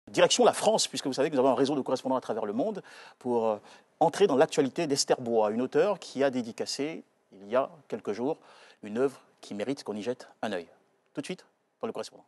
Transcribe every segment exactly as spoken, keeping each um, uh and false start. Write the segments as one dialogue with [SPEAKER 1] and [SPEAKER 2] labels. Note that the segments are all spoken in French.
[SPEAKER 1] Direction la France, puisque vous savez que nous avons un réseau de correspondants à travers le monde, pour euh, entrer dans l'actualité d'Esther Bois, une auteure qui a dédicacé, il y a quelques jours, une œuvre qui mérite qu'on y jette un œil. Tout de suite, dans le correspondant.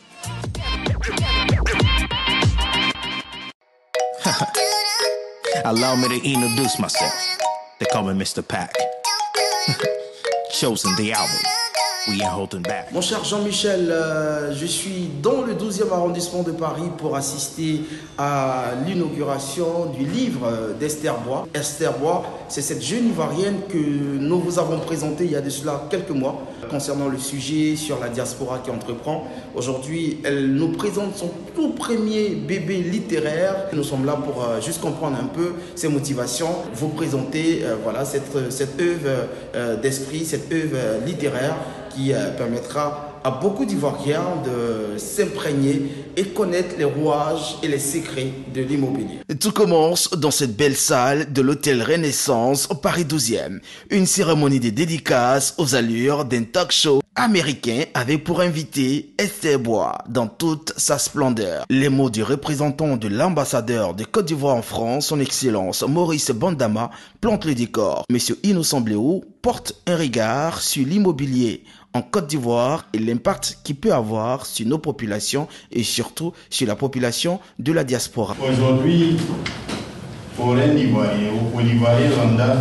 [SPEAKER 2] Allow me to introduce myself. They call me mister Pack. Chosen the album. We ain't holding back.
[SPEAKER 3] Mon cher Jean-Michel, euh, je suis dans le douzième arrondissement de Paris pour assister à l'inauguration du livre d'Esther Bois. Esther Bois, c'est cette jeune Ivoirienne que nous vous avons présentée il y a de cela quelques mois concernant le sujet sur la diaspora qui entreprend. Aujourd'hui, elle nous présente son tout premier bébé littéraire. Nous sommes là pour euh, juste comprendre un peu ses motivations, vous présenter euh, voilà, cette, cette œuvre euh, d'esprit, cette œuvre euh, littéraire qui euh, permettra à beaucoup d'Ivoiriens de s'imprégner et connaître les rouages et les secrets de l'immobilier.
[SPEAKER 2] Tout commence dans cette belle salle de l'hôtel Renaissance au Paris douzième. Une cérémonie de dédicace aux allures d'un talk show américain avec pour invité Esther Bois dans toute sa splendeur. Les mots du représentant de l'ambassadeur de Côte d'Ivoire en France, son excellence Maurice Bandama, plantent le décor. Monsieur Innocent Bléou porte un regard sur l'immobilier en Côte d'Ivoire et l'impact qu'il peut avoir sur nos populations et surtout sur la population de la diaspora.
[SPEAKER 4] Aujourd'hui, pour un Ivoirien ou pour l'Ivoirien lambda,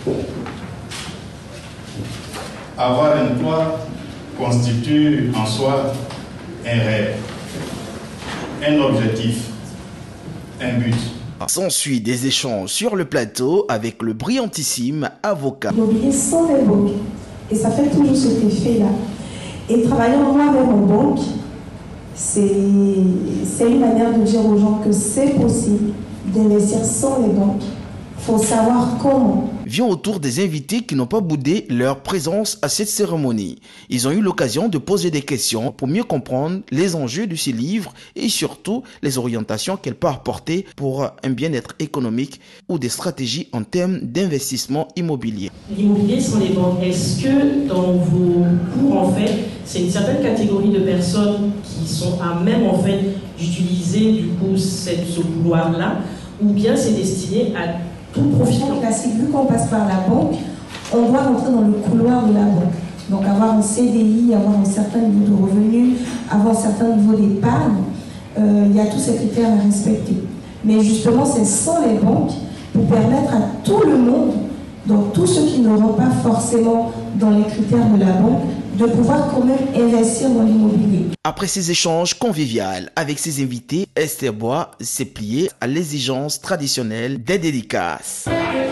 [SPEAKER 4] avoir un toit constitue en soi un rêve, un objectif, un but.
[SPEAKER 2] S'ensuit des échanges sur le plateau avec le brillantissime avocat.
[SPEAKER 5] L'immobilier sans les banques. Et ça fait toujours cet effet-là. Et travailler moi-même en banque, c'est une manière de dire aux gens que c'est possible d'investir sans les banques. Il faut savoir comment.
[SPEAKER 2] Vient autour des invités qui n'ont pas boudé leur présence à cette cérémonie. Ils ont eu l'occasion de poser des questions pour mieux comprendre les enjeux de ces livres et surtout les orientations qu'elle peut apporter pour un bien-être économique ou des stratégies en termes d'investissement immobilier.
[SPEAKER 6] L'immobilier sans les banques, est-ce que dans vos cours, en fait, c'est une certaine catégorie de personnes qui sont à même, en fait, d'utiliser du coup cette, ce couloir-là, ou bien c'est destiné à tout profil
[SPEAKER 5] classique, vu qu'on passe par la banque, on doit rentrer dans le couloir de la banque. Donc avoir un C D I, avoir un certain niveau de revenus, avoir un certain niveau d'épargne, euh, il y a tous ces critères à respecter. Mais justement, c'est sans les banques pour permettre à tout le monde, donc tous ceux qui ne rentrent pas forcément dans les critères de la banque, de pouvoir quand même investir dans l'immobilier.
[SPEAKER 2] Après ces échanges conviviaux avec ses invités, Esther Bois s'est pliée à l'exigence traditionnelle des dédicaces.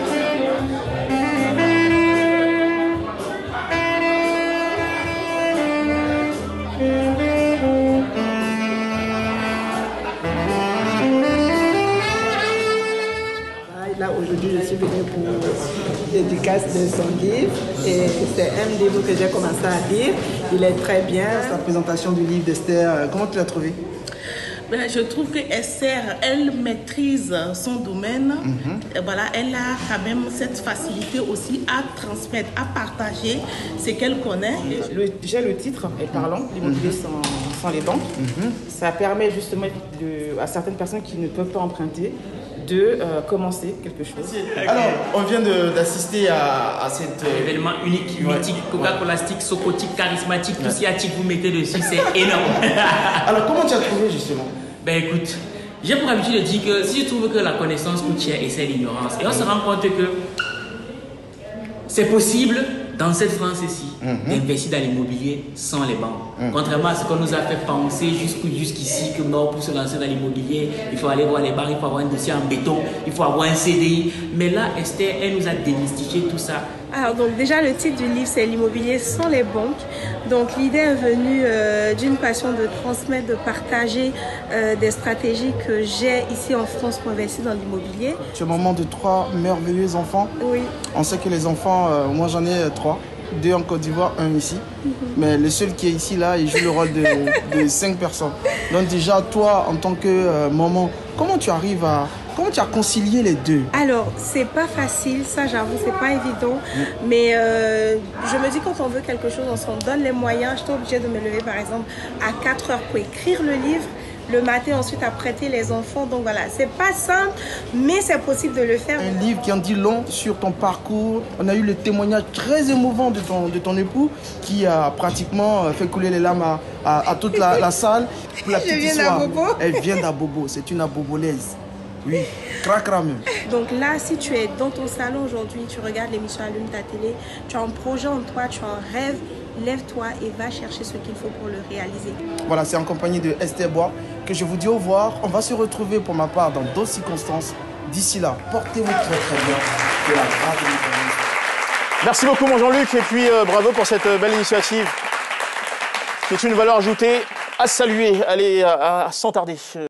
[SPEAKER 7] Là, aujourd'hui, je suis venue pour dédicace de son livre et c'est un livre que j'ai commencé à lire. Il est très bien.
[SPEAKER 3] La présentation du livre d'Esther, comment tu l'as trouvé?
[SPEAKER 8] Ben, je trouve que Esther, elle maîtrise son domaine. Mm-hmm. Et voilà, elle a quand même cette facilité aussi à transmettre, à partager ce qu'elle connaît.
[SPEAKER 9] Le, déjà le titre est parlant, l'immobilier mm-hmm. sans, sans les banques. Mm-hmm. Ça permet justement de, à certaines personnes qui ne peuvent pas emprunter de euh, commencer quelque chose.
[SPEAKER 3] Alors, on vient d'assister à, à cet
[SPEAKER 10] euh... événement unique, ouais. mythique, Coca-Colastique, socotique, charismatique, ouais. Tout ce que vous mettez dessus, c'est énorme.
[SPEAKER 3] Alors, comment tu as trouvé justement?
[SPEAKER 10] Ben écoute, j'ai pour habitude de dire que si je trouve que la connaissance coûte cher et c'est l'ignorance, et on se rend compte que c'est possible dans cette France-ci mm-hmm. d'investir dans l'immobilier sans les banques. Mm-hmm. Contrairement à ce qu'on nous a fait penser jusqu'ici que non, pour se lancer dans l'immobilier, il faut aller voir les banques, il faut avoir un dossier en béton, il faut avoir un C D I. Mais là, Esther, elle nous a démystifié tout ça.
[SPEAKER 11] Alors donc déjà le titre du livre c'est l'immobilier sans les banques. Donc l'idée est venue euh, d'une passion de transmettre, de partager euh, des stratégies que j'ai ici en France pour investir dans l'immobilier.
[SPEAKER 3] Tu es maman de trois merveilleux enfants.
[SPEAKER 11] Oui.
[SPEAKER 3] On sait que les enfants, euh, moi j'en ai euh, trois. Deux en Côte d'Ivoire, un ici. Mm-hmm. Mais le seul qui est ici, là, il joue le rôle de, de cinq personnes. Donc déjà, toi, en tant que euh, maman, comment tu arrives à... Comment tu as concilié les deux?
[SPEAKER 11] Alors, c'est pas facile, ça j'avoue, c'est pas évident. Mm. Mais euh, je me dis quand on veut quelque chose, on s'en donne les moyens. J'étais obligée de me lever par exemple à quatre heures pour écrire le livre. le matin ensuite à prêter les enfants. Donc voilà, c'est pas simple, mais c'est possible de le faire.
[SPEAKER 3] Un livre qui en dit long sur ton parcours. On a eu le témoignage très émouvant de ton, de ton époux qui a pratiquement fait couler les larmes à, à, à toute la, la salle. Pour la
[SPEAKER 11] Je
[SPEAKER 3] petite
[SPEAKER 11] viens
[SPEAKER 3] histoire,
[SPEAKER 11] d'Abobo.
[SPEAKER 3] elle vient d'Abobo, c'est une abobolaise. Oui, cracra même.
[SPEAKER 11] Donc là, si tu es dans ton salon aujourd'hui, tu regardes l'émission Allume ta télé, tu as un projet en toi, tu as un rêve, lève-toi et va chercher ce qu'il faut pour le réaliser.
[SPEAKER 3] Voilà, c'est en compagnie de Esther Bois que je vous dis au revoir. On va se retrouver pour ma part dans d'autres circonstances. D'ici là, portez-vous très très bien. Que la grâce de nous.
[SPEAKER 1] Merci beaucoup mon Jean-Luc et puis euh, bravo pour cette belle initiative. C'est une valeur ajoutée à saluer. Allez, à, à sans tarder.